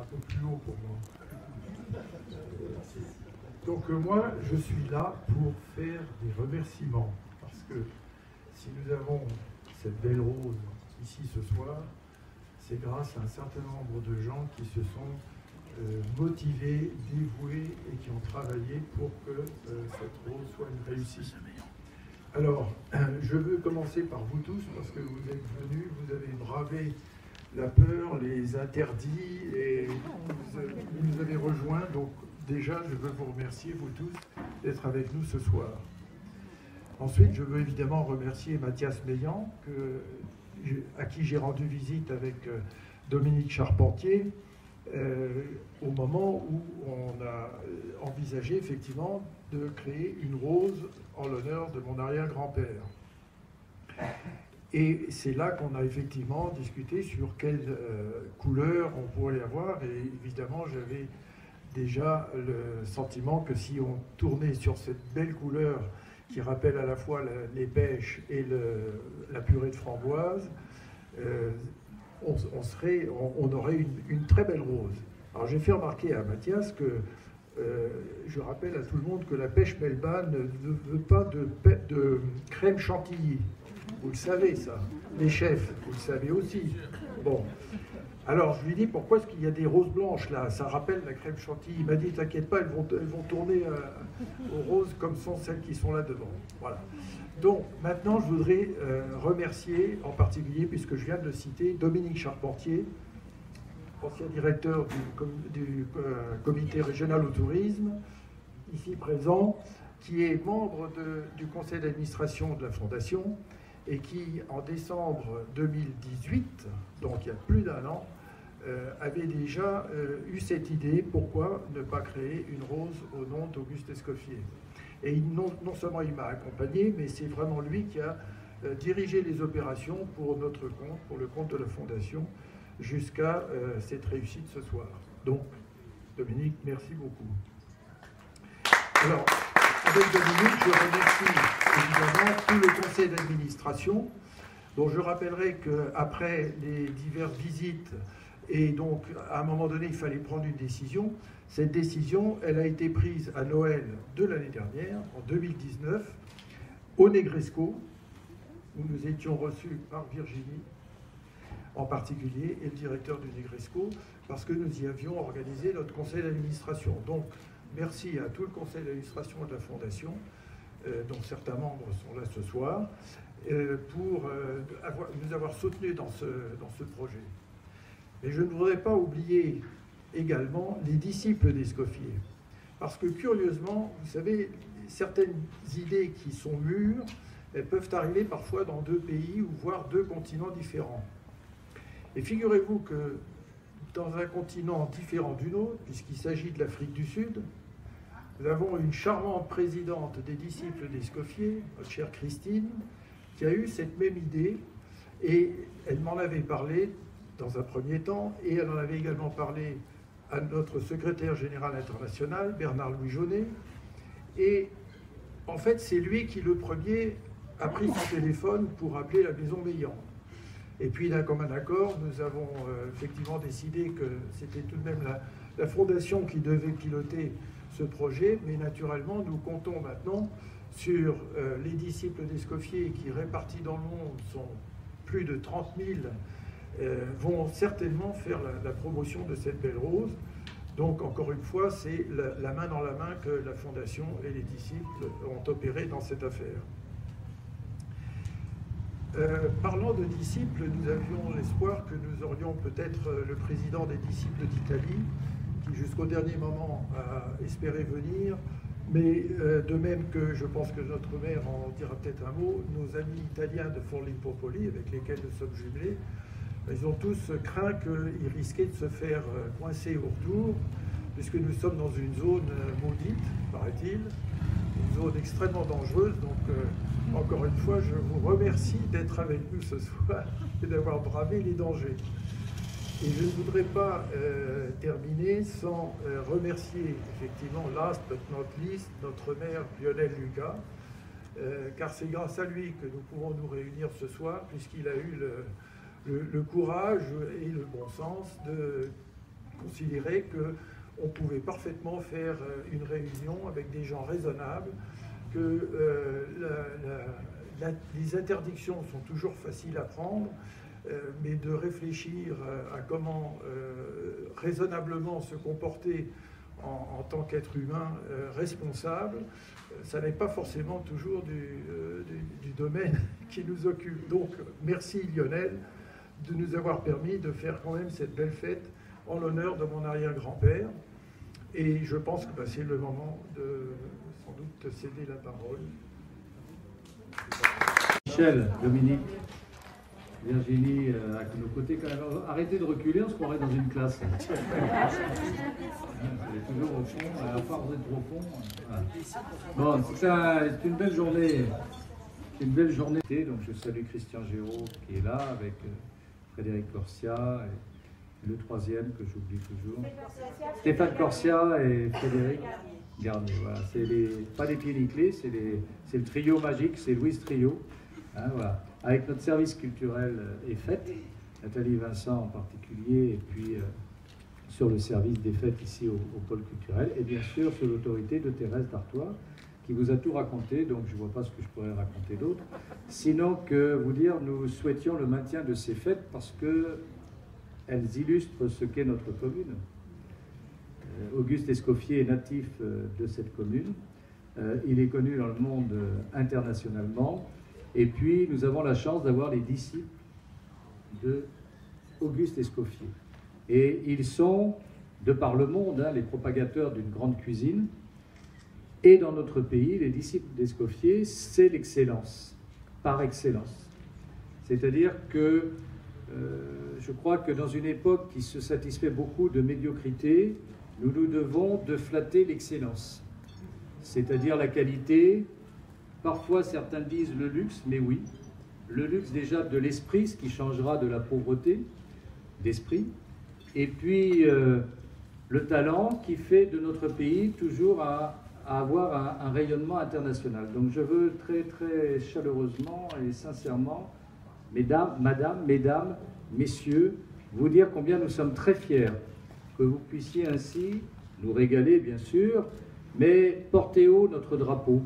peu plus haut pour moi. Donc moi, je suis là pour faire des remerciements, parce que si nous avons cette belle rose ici ce soir, c'est grâce à un certain nombre de gens qui se sont motivés, dévoués et qui ont travaillé pour que cette rose soit une réussite. Alors, je veux commencer par vous tous, parce que vous êtes venus, vous avez bravé la peur, les interdits, et vous nous avez rejoints. Donc déjà, je veux vous remercier, vous tous, d'être avec nous ce soir. Ensuite, je veux évidemment remercier Mathias Meillan, à qui j'ai rendu visite avec Dominique Charpentier, au moment où on a envisagé effectivement de créer une rose en l'honneur de mon arrière-grand-père. Et c'est là qu'on a effectivement discuté sur quelle couleur on pourrait avoir, et évidemment j'avais déjà le sentiment que si on tournait sur cette belle couleur qui rappelle à la fois les pêches et la purée de framboise, on aurait une très belle rose. Alors j'ai fait remarquer à Mathias que je rappelle à tout le monde que la pêche Melba ne veut pas de crème chantilly. Vous le savez ça, les chefs, vous le savez aussi. Bon, alors je lui dis pourquoi est-ce qu'il y a des roses blanches là, ça rappelle la crème chantilly. Il m'a dit t'inquiète pas, elles vont tourner aux roses comme sont celles qui sont là devant. Voilà. Donc maintenant je voudrais remercier en particulier, puisque je viens de le citer, Dominique Charpentier, ancien directeur du comité régional au tourisme, ici présent, qui est membre du conseil d'administration de la Fondation et qui, en décembre 2018, donc il y a plus d'un an, avait déjà eu cette idée, pourquoi ne pas créer une rose au nom d'Auguste Escoffier. Et non seulement il m'a accompagné, mais c'est vraiment lui qui a dirigé les opérations pour notre compte, pour le compte de la Fondation, jusqu'à cette réussite ce soir. Donc, Dominique, merci beaucoup. Alors, avec Dominique, je remercie évidemment tout le conseil d'administration, dont je rappellerai qu'après les diverses visites, et donc à un moment donné, il fallait prendre une décision. Cette décision, elle a été prise à Noël de l'année dernière, en 2019, au Negresco, où nous étions reçus par Virginie, en particulier, et le directeur du Negresco, parce que nous y avions organisé notre conseil d'administration. Donc, merci à tout le conseil d'administration de la Fondation, dont certains membres sont là ce soir, pour nous avoir soutenus dans ce projet. Mais je ne voudrais pas oublier également les disciples d'Escoffier, parce que curieusement, vous savez, certaines idées qui sont mûres, elles peuvent arriver parfois dans deux pays, ou voire deux continents différents. Et figurez-vous que dans un continent différent du nôtre, puisqu'il s'agit de l'Afrique du Sud, nous avons une charmante présidente des disciples d'Escoffier, notre chère Christine, qui a eu cette même idée, et elle m'en avait parlé dans un premier temps, et elle en avait également parlé à notre secrétaire général international, Bernard-Louis Jaunet, et en fait c'est lui qui le premier a pris son téléphone pour appeler la maison Meillan. Et puis, d'un commun accord, nous avons effectivement décidé que c'était tout de même la Fondation qui devait piloter ce projet, mais naturellement, nous comptons maintenant sur les disciples d'Escoffier qui, répartis dans le monde, sont plus de 30 000, vont certainement faire la promotion de cette belle rose. Donc, encore une fois, c'est la main dans la main que la Fondation et les disciples ont opéré dans cette affaire. Parlant de disciples, nous avions l'espoir que nous aurions peut-être le président des disciples d'Italie, qui jusqu'au dernier moment a espéré venir, mais de même que je pense que notre maire en dira peut-être un mot, nos amis italiens de Forlimpopoli, avec lesquels nous sommes jumelés, ils ont tous craint qu'ils risquaient de se faire coincer au retour, puisque nous sommes dans une zone maudite, paraît-il, une zone extrêmement dangereuse. Donc, encore une fois, je vous remercie d'être avec nous ce soir et d'avoir bravé les dangers. Et je ne voudrais pas terminer sans remercier, effectivement, last but not least, notre maire Lionel Lucas, car c'est grâce à lui que nous pouvons nous réunir ce soir, puisqu'il a eu le courage et le bon sens de considéré qu'on pouvait parfaitement faire une réunion avec des gens raisonnables, que les interdictions sont toujours faciles à prendre, mais de réfléchir à comment raisonnablement se comporter en tant qu'être humain responsable, ça n'est pas forcément toujours du domaine qui nous occupe. Donc merci Lionel de nous avoir permis de faire quand même cette belle fête en l'honneur de mon arrière-grand-père. Et je pense que c'est le moment de sans doute te céder la parole. Michel, Dominique, Virginie à nos côtés quand même. Arrêtez de reculer, on se croirait dans une classe. Vous êtes toujours au fond, à la fois vous êtes trop au fond. Voilà. Bon, c'est une belle journée. Une belle journée. Donc je salue Christian Géraud qui est là avec Frédéric Corsia et le troisième que j'oublie toujours. Stéphane Corsia et Frédéric Garnier. Voilà. C'est pas les pieds nickelés, c'est le trio magique, c'est Louise Trio. Hein, voilà. Avec notre service culturel et fêtes, Nathalie Vincent en particulier, et puis sur le service des fêtes ici au pôle culturel, et bien sûr sous l'autorité de Thérèse Dartois, qui vous a tout raconté, donc je ne vois pas ce que je pourrais raconter d'autre. Sinon que vous dire, nous souhaitions le maintien de ces fêtes parce qu'elles illustrent ce qu'est notre commune. Auguste Escoffier est natif de cette commune. Il est connu dans le monde internationalement. Et puis, nous avons la chance d'avoir les disciples de Auguste Escoffier. Et ils sont, de par le monde, les propagateurs d'une grande cuisine. Et dans notre pays, les disciples d'Escoffier, c'est l'excellence, par excellence. C'est-à-dire que je crois que dans une époque qui se satisfait beaucoup de médiocrité, nous nous devons de flatter l'excellence. C'est-à-dire la qualité. Parfois, certains disent le luxe, mais oui, le luxe déjà de l'esprit, ce qui changera de la pauvreté d'esprit, et puis le talent qui fait de notre pays toujours à avoir un rayonnement international. Donc je veux très très chaleureusement et sincèrement, mesdames, messieurs, vous dire combien nous sommes très fiers que vous puissiez ainsi nous régaler, bien sûr, mais porter haut notre drapeau.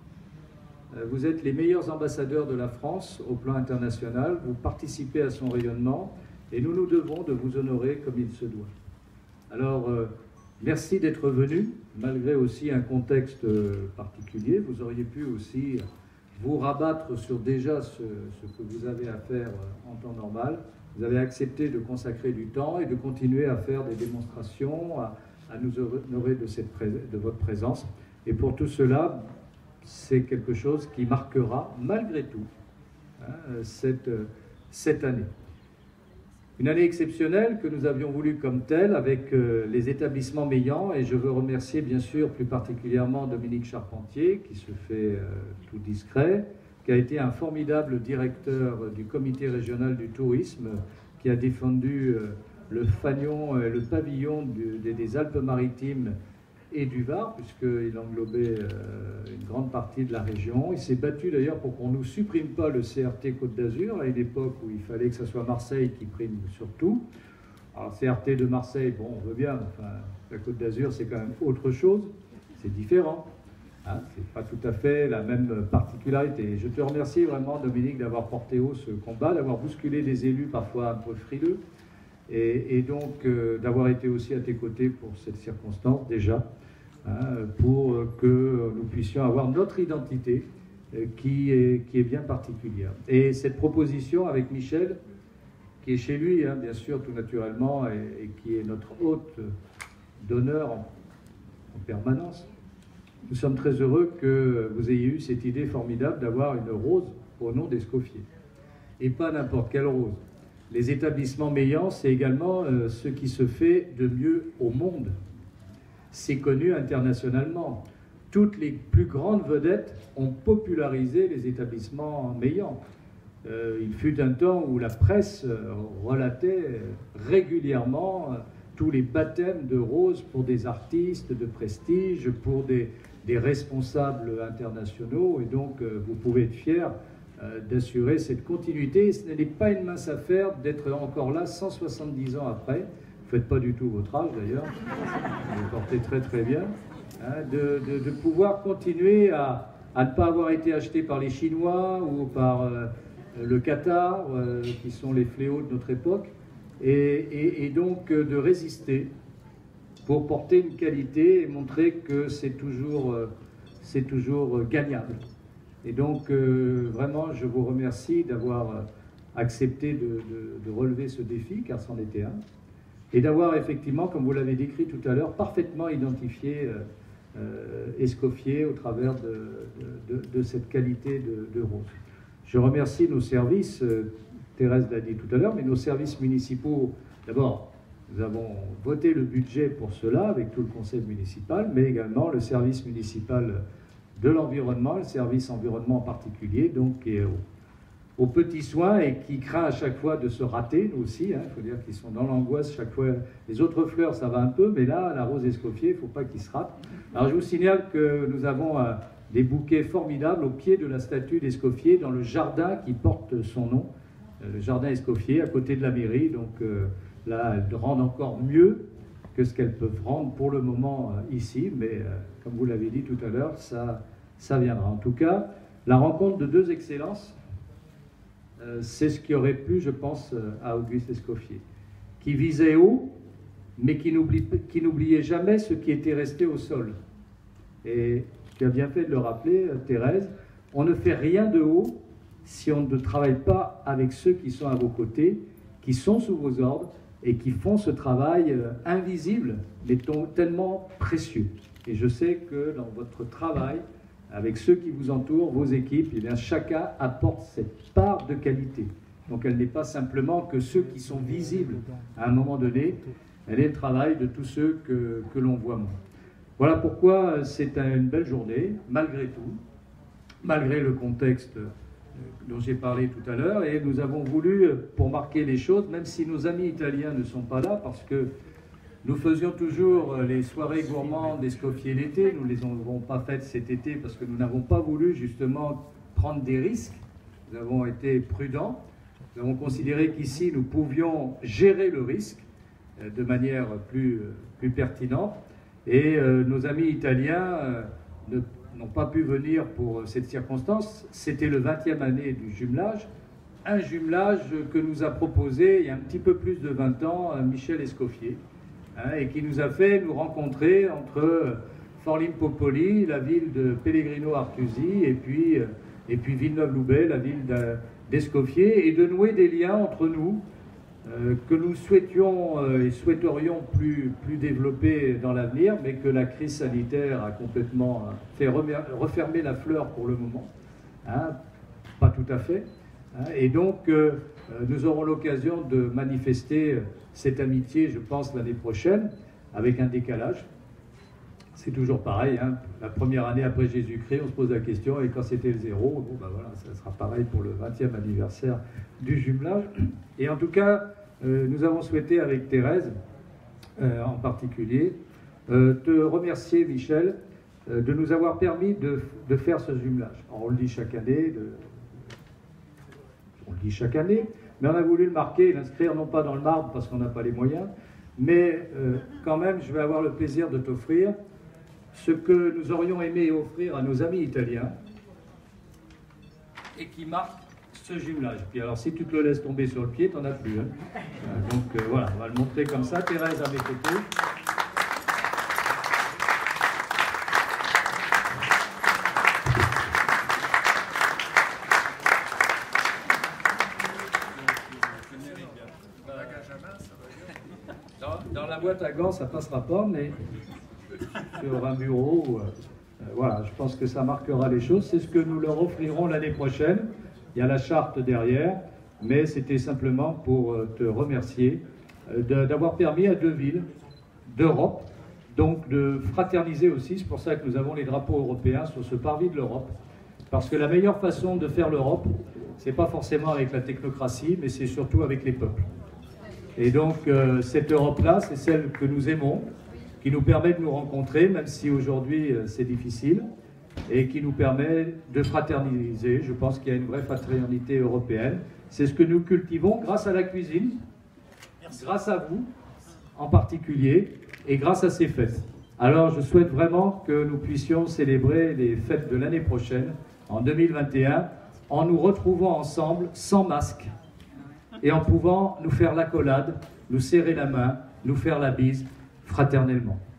Vous êtes les meilleurs ambassadeurs de la France au plan international, vous participez à son rayonnement et nous nous devons de vous honorer comme il se doit. Alors, merci d'être venus, malgré aussi un contexte particulier. Vous auriez pu aussi vous rabattre sur déjà ce que vous avez à faire en temps normal. Vous avez accepté de consacrer du temps et de continuer à faire des démonstrations, à nous honorer de votre présence. Et pour tout cela, c'est quelque chose qui marquera, malgré tout, cette année. Une année exceptionnelle que nous avions voulu comme telle avec les établissements Meillan, et je veux remercier bien sûr plus particulièrement Dominique Charpentier, qui se fait tout discret, qui a été un formidable directeur du comité régional du tourisme, qui a défendu le fanion, le pavillon des Alpes-Maritimes et du Var, puisqu'il englobait une grande partie de la région. Il s'est battu d'ailleurs pour qu'on ne nous supprime pas le CRT Côte d'Azur, à une époque où il fallait que ce soit Marseille qui prime sur tout. Alors CRT de Marseille, bon, on veut bien, enfin, la Côte d'Azur c'est quand même autre chose, c'est différent. Hein, c'est pas tout à fait la même particularité. Et je te remercie vraiment, Dominique, d'avoir porté haut ce combat, d'avoir bousculé des élus parfois un peu frileux, et donc d'avoir été aussi à tes côtés pour cette circonstance déjà. Pour que nous puissions avoir notre identité qui est bien particulière. Et cette proposition avec Michel, qui est chez lui, bien sûr, tout naturellement, et qui est notre hôte d'honneur en permanence, nous sommes très heureux que vous ayez eu cette idée formidable d'avoir une rose au nom d'Escoffier. Et pas n'importe quelle rose. Les établissements Meillan, c'est également ce qui se fait de mieux au monde. C'est connu internationalement. Toutes les plus grandes vedettes ont popularisé les établissements Meillan. Il fut un temps où la presse relatait régulièrement tous les baptêmes de roses pour des artistes de prestige, pour des responsables internationaux. Et donc, vous pouvez être fiers d'assurer cette continuité. Ce n'est pas une mince affaire d'être encore là 170 ans après. Il faites pas du tout votre âge d'ailleurs, vous vous portez très très bien, hein, de pouvoir continuer à ne pas avoir été acheté par les Chinois ou par le Qatar, qui sont les fléaux de notre époque, et donc de résister pour porter une qualité et montrer que c'est toujours gagnable. Et donc, vraiment, je vous remercie d'avoir accepté de relever ce défi, car c'en était un, et d'avoir effectivement, comme vous l'avez décrit tout à l'heure, parfaitement identifié Escoffier au travers de cette qualité de rose. Je remercie nos services, Thérèse l'a dit tout à l'heure, mais nos services municipaux, d'abord, nous avons voté le budget pour cela avec tout le conseil municipal, mais également le service municipal de l'environnement, le service environnement en particulier, donc qui est aux petits soins et qui craint à chaque fois de se rater, nous aussi, il faut dire qu'ils sont dans l'angoisse chaque fois. Les autres fleurs, ça va un peu, mais là, la rose Escoffier, il ne faut pas qu'ils se ratent. Alors je vous signale que nous avons des bouquets formidables au pied de la statue d'Escoffier, dans le jardin qui porte son nom, le jardin Escoffier, à côté de la mairie, donc là, elles rendent encore mieux que ce qu'elles peuvent rendre pour le moment ici, mais comme vous l'avez dit tout à l'heure, ça viendra. En tout cas, la rencontre de deux excellences, c'est ce qui aurait plu, je pense, à Auguste Escoffier, qui visait haut, mais qui n'oubliait jamais ce qui était resté au sol. Et tu as bien fait de le rappeler, Thérèse, on ne fait rien de haut si on ne travaille pas avec ceux qui sont à vos côtés, qui sont sous vos ordres, et qui font ce travail invisible, mais tellement précieux. Et je sais que dans votre travail, avec ceux qui vous entourent, vos équipes, eh bien, chacun apporte cette part de qualité. Donc elle n'est pas simplement que ceux qui sont visibles à un moment donné, elle est le travail de tous ceux que l'on voit moins. Voilà pourquoi c'est une belle journée, malgré tout, malgré le contexte dont j'ai parlé tout à l'heure, et nous avons voulu, pour marquer les choses, même si nos amis italiens ne sont pas là, parce que nous faisions toujours les soirées gourmandes d'Escoffier l'été, nous ne les avons pas faites cet été parce que nous n'avons pas voulu justement prendre des risques, nous avons été prudents, nous avons considéré qu'ici nous pouvions gérer le risque de manière plus pertinente, et nos amis italiens n'ont pas pu venir pour cette circonstance. C'était le 20e année du jumelage, un jumelage que nous a proposé il y a un petit peu plus de 20 ans Michel Escoffier, et qui nous a fait nous rencontrer entre Forlì-Popoli, la ville de Pellegrino Artusi, et puis Villeneuve-Loubet, la ville d'Escoffier, et de nouer des liens entre nous que nous souhaitions et souhaiterions plus développer dans l'avenir, mais que la crise sanitaire a complètement fait refermer la fleur pour le moment, pas tout à fait, et donc nous aurons l'occasion de manifester cette amitié, je pense, l'année prochaine, avec un décalage. C'est toujours pareil, la première année après Jésus-Christ, on se pose la question, et quand c'était le 0, bon, ben voilà, ça sera pareil pour le 20e anniversaire du jumelage. Et en tout cas, nous avons souhaité, avec Thérèse en particulier, te remercier, Michel, de nous avoir permis de faire ce jumelage. Alors, on le dit chaque année, mais on a voulu le marquer et l'inscrire non pas dans le marbre parce qu'on n'a pas les moyens, mais quand même, je vais avoir le plaisir de t'offrir ce que nous aurions aimé offrir à nos amis italiens et qui marque ce jumelage. Puis alors, si tu te le laisses tomber sur le pied, tu n'en as plus. Donc voilà, on va le montrer comme ça. Thérèse à mes côtés. Dans la boîte à gants, ça passera pas, mais sur un bureau, voilà, je pense que ça marquera les choses. C'est ce que nous leur offrirons l'année prochaine. Il y a la charte derrière, mais c'était simplement pour te remercier d'avoir permis à deux villes d'Europe, donc de fraterniser aussi. C'est pour ça que nous avons les drapeaux européens sur ce parvis de l'Europe. Parce que la meilleure façon de faire l'Europe, c'est pas forcément avec la technocratie, mais c'est surtout avec les peuples. Et donc, cette Europe-là, c'est celle que nous aimons, qui nous permet de nous rencontrer, même si aujourd'hui c'est difficile, et qui nous permet de fraterniser. Je pense qu'il y a une vraie fraternité européenne. C'est ce que nous cultivons grâce à la cuisine, grâce à vous, en particulier, et grâce à ces fêtes. Alors je souhaite vraiment que nous puissions célébrer les fêtes de l'année prochaine, en 2021, en nous retrouvant ensemble, sans masque, et en pouvant nous faire l'accolade, nous serrer la main, nous faire la bise, fraternellement.